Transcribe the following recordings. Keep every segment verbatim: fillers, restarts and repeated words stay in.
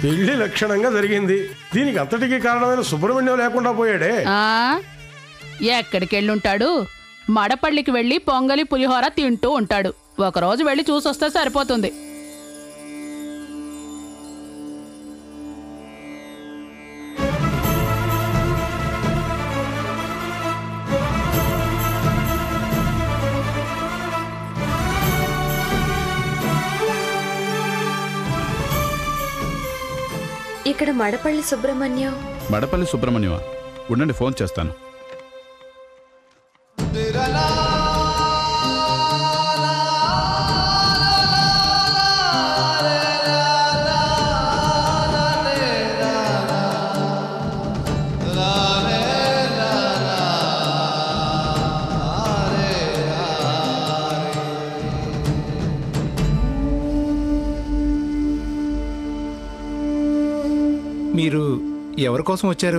పెళ్లి లక్షణంగా జరిగింది. దీనికి అంతటికీ కారణమైన సుబ్రహ్మణ్యం లేకుండా పోయాడే. ఎక్కడికి వెళ్ళుంటాడు? మడపల్లికి వెళ్ళి పొంగలి పులిహోర తింటూ ఉంటాడు. ఒకరోజు వెళ్ళి చూసొస్తే సరిపోతుంది. ఇక్కడ మడపల్లి సుబ్రహ్మణ్యం. మడపల్లి సుబ్రహ్మణ్యమా? ఉండండి, ఫోన్ చేస్తాను. మీరు ఎవరి కోసం వచ్చారు?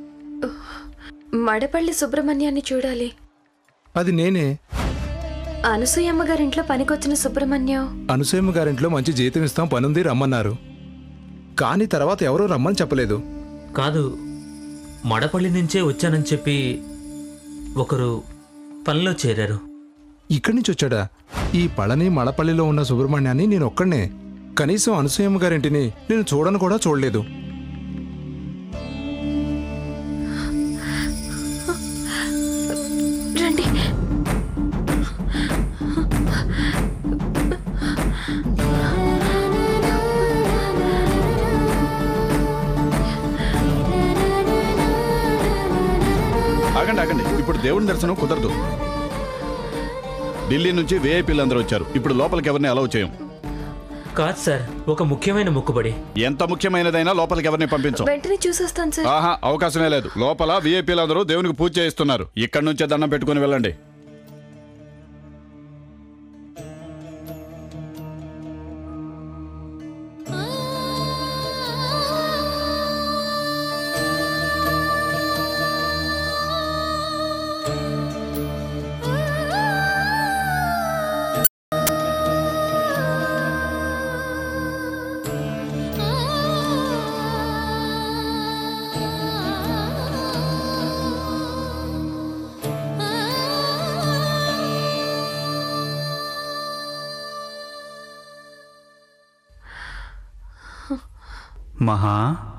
మడపల్లి సుబ్రహ్మణ్యాన్ని చూడాలి. అది నేనే. అనసూయమ్మ గారింట్లో పనికొచ్చిన సుబ్రహ్మణ్యం. అనసూయమ్మ గారింట్లో మంచి జీతం ఇస్తాం, పనుంది, రమ్మన్నారు. కానీ తర్వాత ఎవరూ రమ్మని చెప్పలేదు. కాదు, మడపల్లి నుంచే వచ్చానని చెప్పి ఒకరు పనిలో చేరారు. ఇక్కడి నుంచి వచ్చాడా? ఈ పళని మడపల్లిలో ఉన్న సుబ్రహ్మణ్యాన్ని నేను ఒక్కడనే. కనీసం అనసూయమ్మ గారింటిని నేను చూడను కూడా చూడలేదు. రండి. ఆగండి ఆగండి, ఇప్పుడు దేవుని దర్శనం కుదరదు. ఢిల్లీ నుంచి వీఐపీలు అందరూ వచ్చారు. ఇప్పుడు లోపలికి ఎవరిని అలౌ చేయం. కాదు సార్, ఒక ముఖ్యమైన మొక్కుబడి. ఎంత ముఖ్యమైనదైనా లోపలికి ఎవరిని పంపించం. వెంటనే చూసొస్తాను సార్. ఆహా, అవకాశమే లేదు. లోపల వీఐపీలు అందరూ దేవునికి పూజ చేయిస్తున్నారు. ఇక్కడి నుంచే దండం పెట్టుకుని వెళ్ళండి. మహా,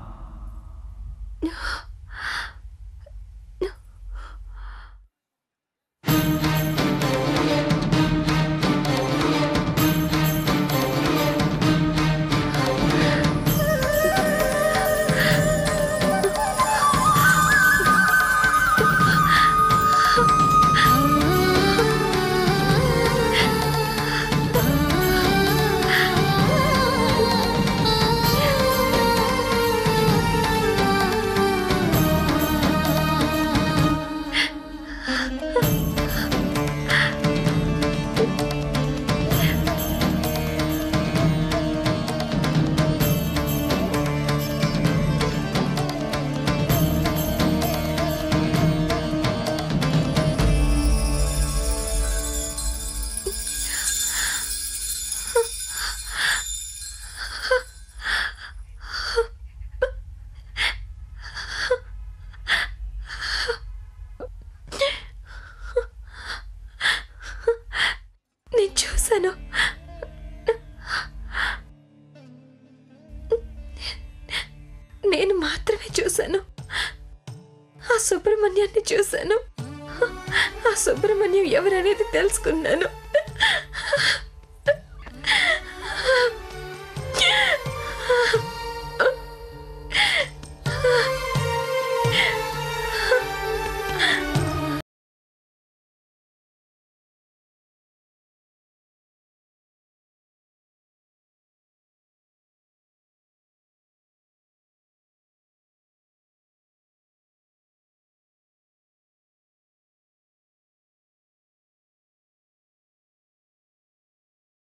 నేను మాత్రమే చూశాను. ఆ సుబ్రహ్మణ్యాన్ని చూశాను. ఆ సుబ్రహ్మణ్యం ఎవరనేది తెలుసుకున్నాను.